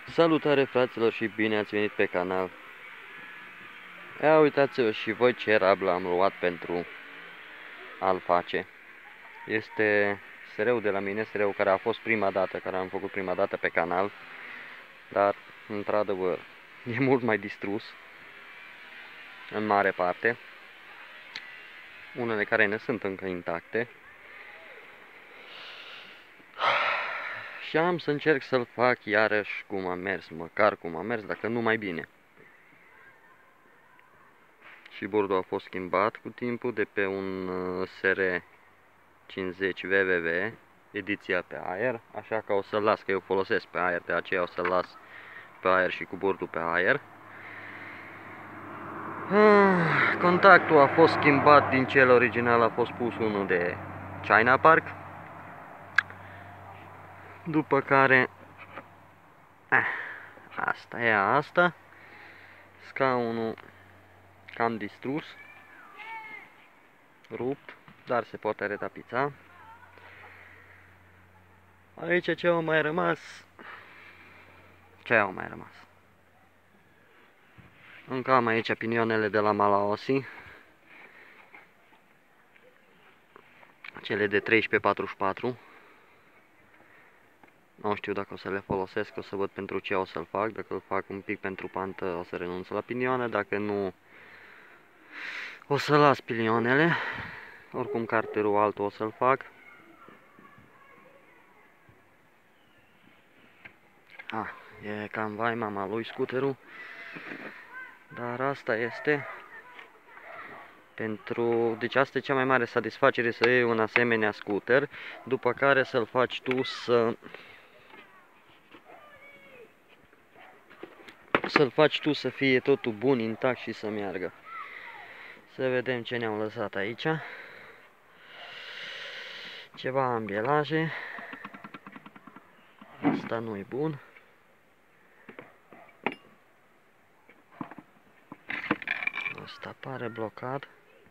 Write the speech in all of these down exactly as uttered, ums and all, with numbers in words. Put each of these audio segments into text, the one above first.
Salutare, fraților, și bine ați venit pe canal. Ia uitați-vă și voi ce rabla am luat pentru a-l face. Este S R-ul de la mine, S R-ul care a fost prima dată, care am făcut prima dată pe canal. Dar, într-adevăr, e mult mai distrus în mare parte. Unele care ne sunt încă intacte. Și am să încerc să-l fac iarăși cum a mers, măcar cum a mers, dacă nu mai bine. Și bordul a fost schimbat cu timpul de pe un S R cincizeci V V V, ediția pe aer, așa că o să-l las, că eu folosesc pe aer, de aceea o să-l las pe aer și cu bordul pe aer. Contactul a fost schimbat, din cel original a fost pus unul de China Park. După care, asta e asta, scaunul cam distrus, rupt, dar se poate retapița. Aici ce au mai rămas? Ce au mai rămas? Încă am aici pinioanele de la Malaosi, cele de treisprezece patruzeci și patru. Nu știu dacă o să le folosesc, o să văd pentru ce o să-l fac. Dacă îl fac un pic pentru pantă, o să renunț la pinioane, dacă nu, o să las pinioanele. Oricum carterul altul o să-l fac. Ah, e cam vai mama lui scuterul. Dar asta este. Pentru... Deci asta e cea mai mare satisfacere, să iei un asemenea scooter, după care să-l faci tu să... Să-l faci tu să fie totul bun, intact și să meargă. Să vedem ce ne-am lăsat aici. Ceva ambielaje. Asta nu e bun. Asta pare blocat.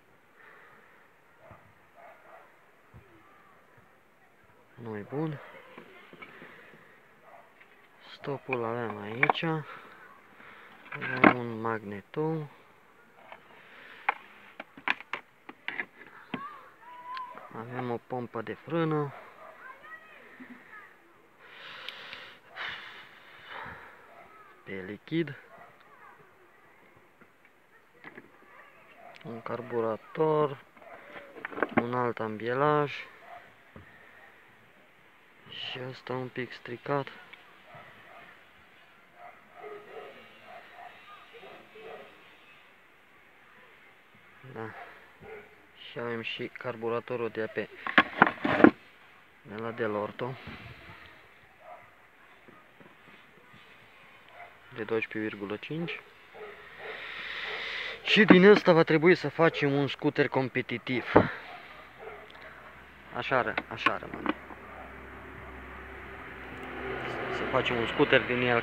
Nu e bun. Stopul avem aici. Avem un magnetou. Avem o pompă de frână. Pe lichid. Un carburator. Un alt ambielaj. Și asta un pic stricat. Da. Și avem și carburatorul de pe de la Delorto de doisprezece virgulă cinci. Și din ăsta va trebui să facem un scooter competitiv. Așa, așa rămâne. Să facem un scooter din el